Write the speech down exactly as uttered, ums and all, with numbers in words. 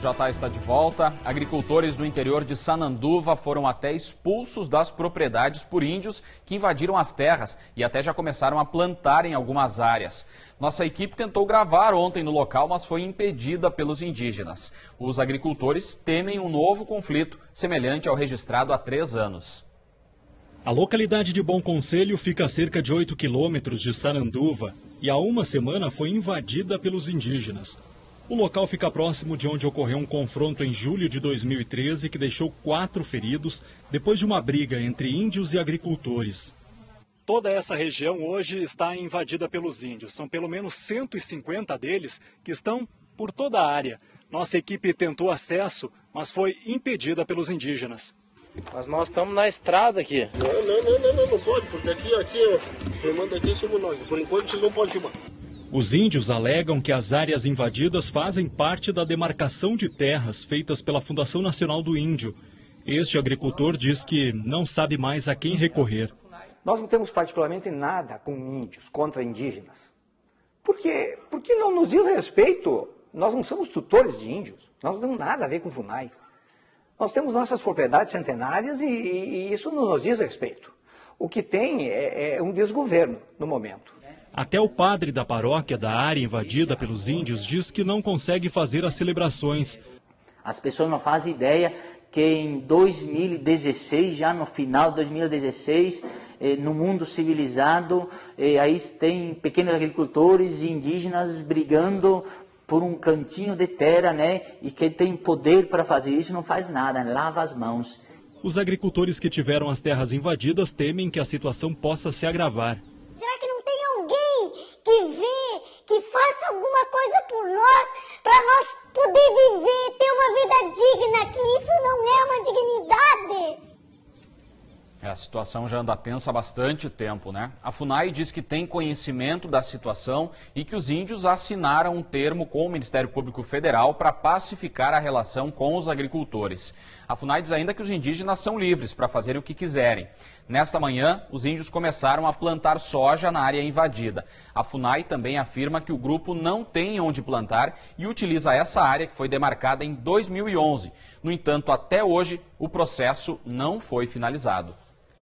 Jatá está de volta. Agricultores do interior de Sananduva foram até expulsos das propriedades por índios que invadiram as terras e até já começaram a plantar em algumas áreas. Nossa equipe tentou gravar ontem no local, mas foi impedida pelos indígenas. Os agricultores temem um novo conflito, semelhante ao registrado há três anos. A localidade de Bom Conselho fica a cerca de oito quilômetros de Sananduva e há uma semana foi invadida pelos indígenas. O local fica próximo de onde ocorreu um confronto em julho de dois mil e treze que deixou quatro feridos depois de uma briga entre índios e agricultores. Toda essa região hoje está invadida pelos índios. São pelo menos cento e cinquenta deles que estão por toda a área. Nossa equipe tentou acesso, mas foi impedida pelos indígenas. Mas nós estamos na estrada aqui. Não, não, não, não, não, não pode, porque aqui, aqui, quem manda aqui somos nós. Por enquanto vocês não podem filmar. Os índios alegam que as áreas invadidas fazem parte da demarcação de terras feitas pela Fundação Nacional do Índio. Este agricultor diz que não sabe mais a quem recorrer. Nós não temos particularmente nada com índios, contra indígenas. Porque, porque não nos diz respeito. Nós não somos tutores de índios. Nós não temos nada a ver com FUNAI. Nós temos nossas propriedades centenárias e, e, e isso não nos diz respeito. O que tem é, é um desgoverno no momento. Até o padre da paróquia da área invadida pelos índios diz que não consegue fazer as celebrações. As pessoas não fazem ideia que em dois mil e dezesseis, já no final de dois mil e dezesseis, eh, no mundo civilizado, eh, aí tem pequenos agricultores e indígenas brigando por um cantinho de terra, né? E quem tem poder para fazer isso não faz nada, lava as mãos. Os agricultores que tiveram as terras invadidas temem que a situação possa se agravar. Será que não tem alguém que vê, que faça alguma coisa por nós, para nós poder viver, ter uma vida digna, que isso não é uma dignidade? A situação já anda tensa há bastante tempo, né? A FUNAI diz que tem conhecimento da situação e que os índios assinaram um termo com o Ministério Público Federal para pacificar a relação com os agricultores. A FUNAI diz ainda que os indígenas são livres para fazerem o que quiserem. Nesta manhã, os índios começaram a plantar soja na área invadida. A FUNAI também afirma que o grupo não tem onde plantar e utiliza essa área que foi demarcada em dois mil e onze. No entanto, até hoje, o processo não foi finalizado.